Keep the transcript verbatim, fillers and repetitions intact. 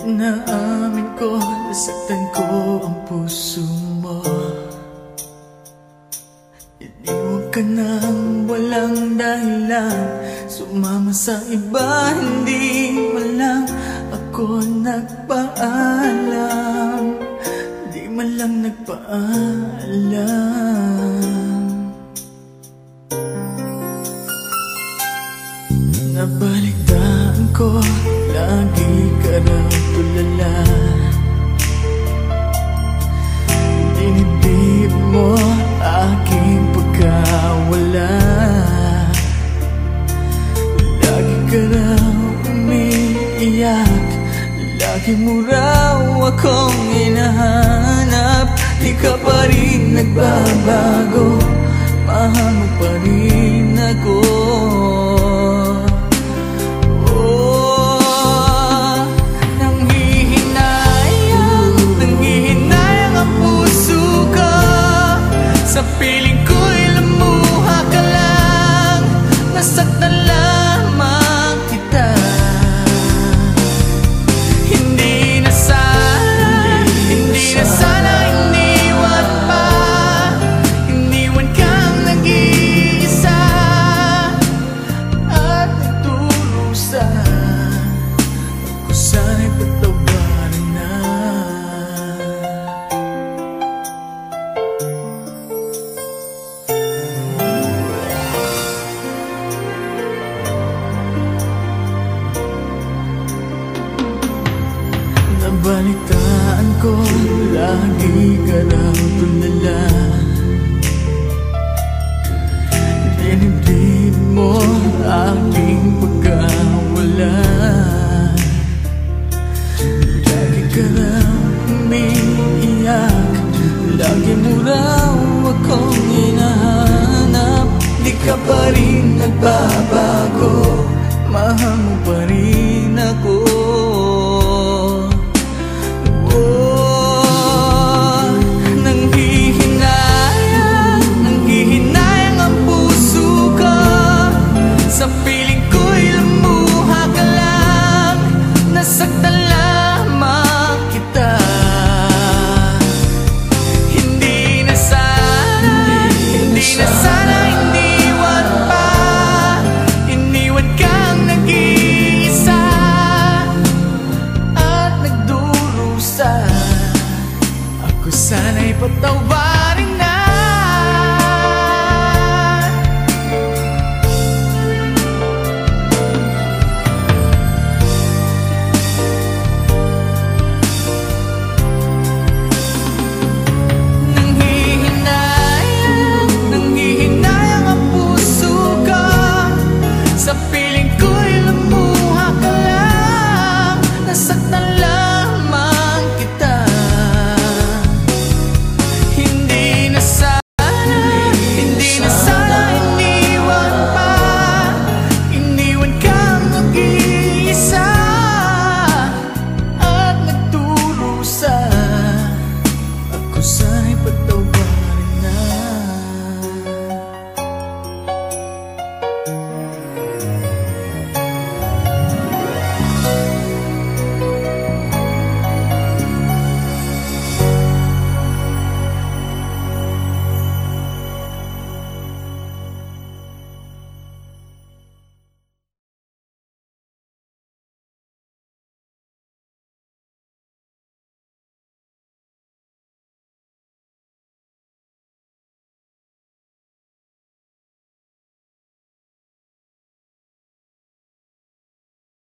Inaamin ko, nasaktan ko ang puso mo. Iniwan ka nang walang dahilan, sumama sa iba, hindi man lang ako nagpaalam. Di man lang nagpaalam. Nabalitaan ko, lagi ka raw tulala. Dinibdib mo aking pagkawala. Lagi ka raw umiiyak, lagi mo raw akong hinahanap. Di ka pa rin nagbabago, mahal mo pa rin ako. Sa piling ko'y lumuha ka lang, nasaktan lamang kita. Hindi na sana, hindi na sana iniwan pa. Iniwan kang nag-iisa at nagtulusa. Ako sana'y patawarin na. Nabalitaan ko, lagi ka raw tulala. Dinibdib mo aking pagkawala.